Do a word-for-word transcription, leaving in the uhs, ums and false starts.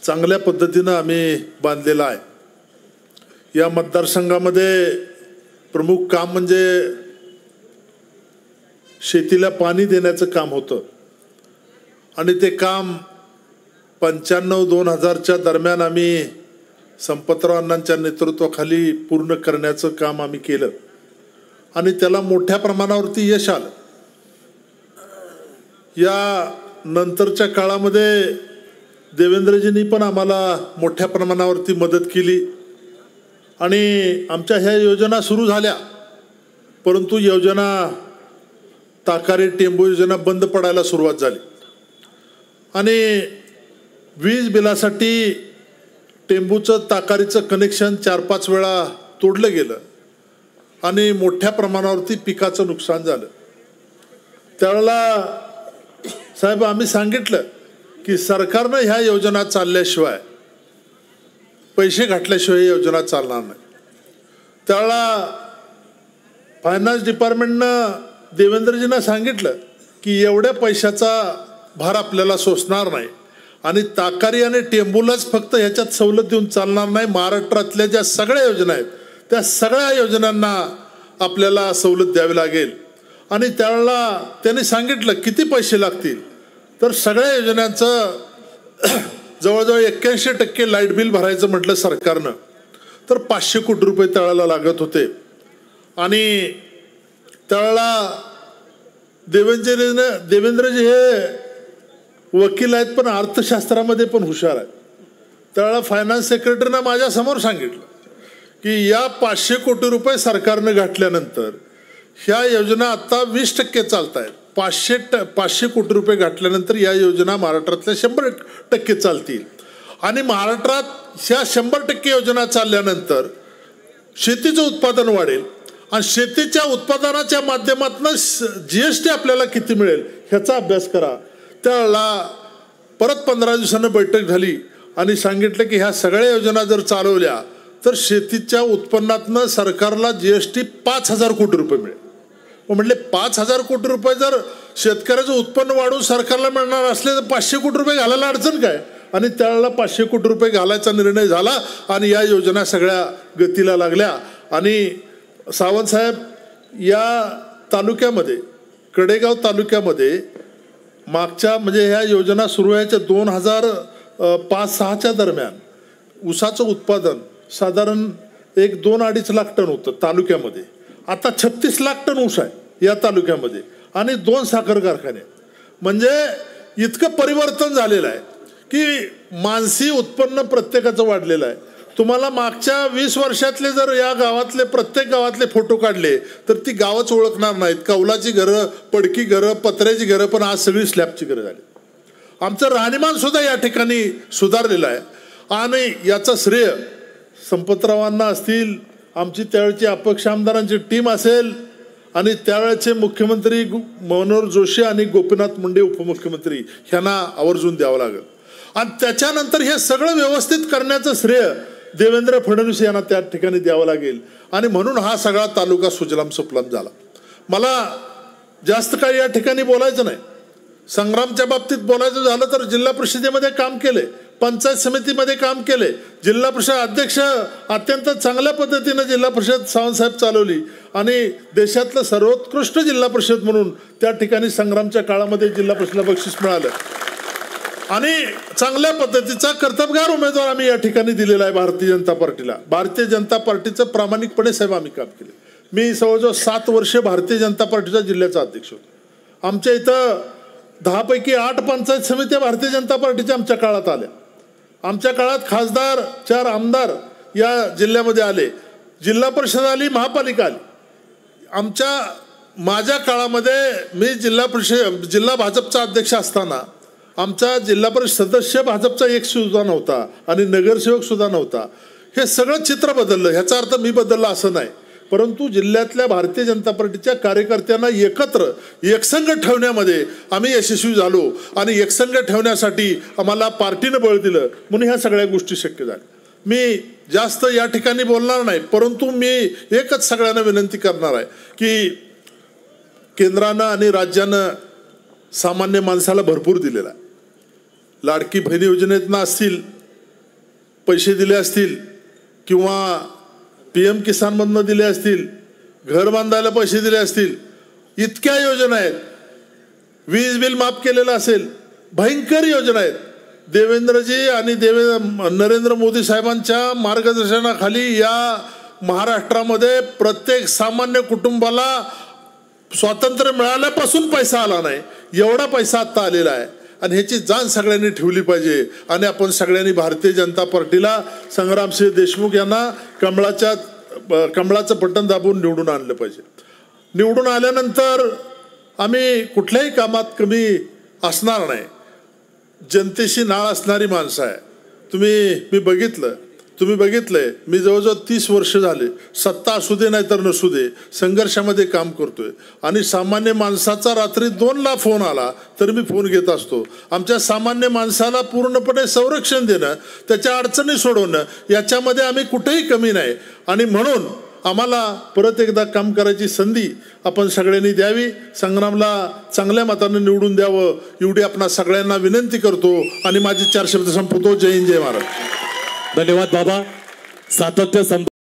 चांगल्या पद्धतीनं आम्ही बांधलेला आहे। या मतदारसंघामध्ये प्रमुख काम म्हणजे शेतीला पाणी देण्याचं काम होतं आणि ते काम पंच्याण्णव दोन हजारच्या दरम्यान आम्ही संपतराव अण्णांच्या नेतृत्वाखाली पूर्ण करण्याचं काम आम्ही केलं आणि त्याला मोठ्या प्रमाणावरती यश आलं। या नंतरच्या काळामध्ये देवेंद्रजींनी पण आम्हाला मोठ्या प्रमाणावरती मदत केली आणि आमच्या ह्या योजना सुरू झाल्या, परंतु योजना ताकारी टेंबू योजना बंद पडायला सुरुवात झाली आणि वीज बिलासाठी टेंबूचं ताकारीचं कनेक्शन चार पाच वेळा तोडलं गेलं आणि मोठ्या प्रमाणावरती पिकाचं नुकसान झालं। त्यावेळेला साहेब आम्ही सांगितलं की सरकारनं ह्या योजना चालल्याशिवाय, पैसे घातल्याशिवाय ही योजना चालणार नाही। त्यावेळेला फायनान्स डिपार्टमेंटनं देवेंद्रजींना सांगितलं की एवढ्या पैशाचा भार आपल्याला सोसणार नाही आणि ताकारी आणि टेंबूलाच फक्त ह्याच्यात सवलत देऊन चालणार नाही, महाराष्ट्रातल्या ज्या सगळ्या योजना आहेत त्या सगळ्या योजनांना आपल्याला सवलत द्यावी लागेल। आणि त्यावेळेला त्यांनी सांगितलं किती पैसे लागतील, तर सगळ्या योजनांचं जवळजवळ एक्क्याऐंशी टक्के लाईट बिल भरायचं म्हटलं सरकारनं तर पाचशे कोटी रुपये त्यावेळेला लागत होते आणि त्यावेळेला देवेंद्रजीनं देवेंद्रजी हे वकील आहेत पण अर्थशास्त्रामध्ये पण हुशार आहेत। त्यावेळेला फायनान्स सेक्रेटरीनं माझ्यासमोर सांगितलं की या पाचशे कोटी रुपये सरकारनं घातल्यानंतर ह्या योजना आता वीस टक्के चालत आहेत, पाचशे ट पाचशे कोटी रुपये घातल्यानंतर या योजना महाराष्ट्रातल्या शंभर टक्के चालतील आणि महाराष्ट्रात ह्या शंभर टक्के योजना चालल्यानंतर शेतीचं उत्पादन वाढेल आणि शेतीच्या उत्पादनाच्या माध्यमातून जी एस टी आपल्याला किती मिळेल ह्याचा अभ्यास करा। त्यावेळेला परत पंधरा दिवसानं बैठक झाली आणि सांगितलं की ह्या सगळ्या योजना जर चालवल्या तर शेतीच्या उत्पन्नातनं सरकारला जी एस टी पाच हजार कोटी रुपये मिळेल। मग म्हटले पाच हजार कोटी रुपये जर शेतकऱ्याचं उत्पन्न वाढवून सरकारला मिळणार असले तर पाचशे कोटी रुपये घालायला अडचण काय, आणि त्यावेळेला पाचशे कोटी रुपये घालायचा निर्णय झाला आणि या योजना सगळ्या गतीला लागल्या। आणि सावंतसाहेब या तालुक्यामध्ये, कडेगाव तालुक्यामध्ये मागच्या म्हणजे ह्या योजना सुरू व्हायच्या दोन हजार पाच सहाच्या दरम्यान ऊसाचं उत्पादन साधारण एक दोन अडीच लाख टन होतं तालुक्यामध्ये, आता छत्तीस लाख टन ऊस आहे या तालुक्यामध्ये आणि दोन साखर कारखाने। म्हणजे इतकं परिवर्तन झालेलं आहे की मानसी उत्पन्न प्रत्येकाचं वाढलेलं आहे। तुम्हाला मागच्या वीस वर्षातले जर या गावातले प्रत्येक गावातले फोटो काढले तर ती गावच ओळखणार नाहीत। कौलाची घरं, पडकी घरं, पत्र्याची घरं, पण आज सगळी स्लॅबची घरं झाली। आमचं राहणीमान सुद्धा या ठिकाणी सुधारलेलं आहे आणि याचं श्रेय संपतरावांना असतील, आमची त्यावेळची अपक्ष आमदारांची टीम असेल आणि त्यावेळेचे मुख्यमंत्री मनोहर जोशी आणि गोपीनाथ मुंडे उपमुख्यमंत्री ह्यांना आवर्जून द्यावं लागेल। आणि त्याच्यानंतर हे सगळं व्यवस्थित करण्याचं श्रेय देवेंद्र फडणवीस यांना त्या ठिकाणी द्यावं लागेल आणि म्हणून हा सगळा तालुका सुजलाम सुफलाम झाला। मला जास्त काही या ठिकाणी बोलायचं नाही। संग्रामच्या बाबतीत बोलायचं झालं तर जिल्हा परिषदेमध्ये काम केले, पंचायत समितीमध्ये काम केले, जिल्हा परिषद अध्यक्ष अत्यंत चांगल्या पद्धतीने जिल्हा परिषद सावंतसाहेब चालवली आणि देशातलं सर्वोत्कृष्ट जिल्हा परिषद म्हणून त्या ठिकाणी संग्रामच्या काळामध्ये जिल्हा परिषदेला बक्षीस मिळालं आणि चांगल्या पद्धतीचा कर्तबगार उमेदवार आम्ही या ठिकाणी दिलेला आहे भारतीय जनता पार्टीला। भारतीय जनता पार्टीचं प्रामाणिकपणे साहेब आम्ही काम केले। मी जवळजवळ सात वर्ष भारतीय जनता पार्टीचा जिल्ह्याचा अध्यक्ष होतो। आमच्या इथं दहापैकी आठ पंचायत समित्या भारतीय जनता पार्टीच्या आमच्या काळात आल्या। आमच्या काळात खासदार, चार आमदार या जिल्ह्यामध्ये आले, जिल्हा परिषद आली, महापालिका आली। आमच्या माझ्या काळामध्ये मी जिल्हा परिषद जिल्हा भाजपचा अध्यक्ष असताना आमचा जिल्हा परिषद सदस्य भाजपचा एक सुद्धा नव्हता आणि नगरसेवक सुद्धा नव्हता। हे सगळं चित्र बदललं, ह्याचा अर्थ मी बदलला असं नाही, परंतु जिल्ह्यातल्या भारतीय जनता पार्टीच्या कार्यकर्त्यांना एकत्र एकसंघ ठेवण्यामध्ये आम्ही यशस्वी झालो आणि एकसंघ ठेवण्यासाठी आम्हाला पार्टीनं बळ दिलं म्हणून ह्या सगळ्या गोष्टी शक्य झाल्या। मी जास्त या ठिकाणी बोलणार नाही, परंतु मी एकच सगळ्यांना विनंती करणार आहे की केंद्रानं आणि राज्यानं सामान्य माणसाला भरपूर दिलेला आहे। लाडकी बहीण योजनेतनं असतील पैसे दिले असतील किंवा पी एम किसानमधनं दिले असतील, घर बांधायला पैसे दिले असतील, इतक्या योजना आहेत, वीज बिल माफ केलेलं असेल, भयंकर योजना आहेत. देवेंद्रजी आणि देवे नरेंद्र मोदी साहेबांच्या मार्गदर्शनाखाली या महाराष्ट्रामध्ये प्रत्येक सामान्य कुटुंबाला स्वातंत्र्य मिळाल्यापासून पैसा आला नाही, एवढा पैसा आत्ता आलेला आहे. आणि ह्याची जाण सगळ्यांनी ठेवली पाहिजे. आणि आपण सगळ्यांनी भारतीय जनता पार्टीला, संग्रामसिंह देशमुख यांना कमळाच्या कमळाचं बटन दाबून निवडून आणलं पाहिजे. निवडून आल्यानंतर आम्ही कुठल्याही कामात कमी असणार नाही. जनतेशी नाळ असणारी माणसं आहे. तुम्ही मी बघितलं तुम्ही बघितलंय मी जवळजवळ तीस वर्ष झाले, सत्ता असू दे नाही तर नसू दे, संघर्षामध्ये काम करतोय. आणि सामान्य माणसाचा रात्री दोनला फोन आला तर मी फोन घेत असतो. आमच्या सामान्य माणसाला पूर्णपणे संरक्षण देणं, त्याच्या अडचणी सोडवणं, याच्यामध्ये आम्ही कुठेही कमी नाही. आणि म्हणून आम्हाला परत एकदा काम करायची संधी आपण सगळ्यांनी द्यावी. संग्रामला चांगल्या मताने निवडून द्यावं एवढी आपणा सगळ्यांना विनंती करतो. आणि माझे चार शब्द संपवतो. जय हिंद, जय महाराष्ट्र. धन्यवाद बाबा. सातत्य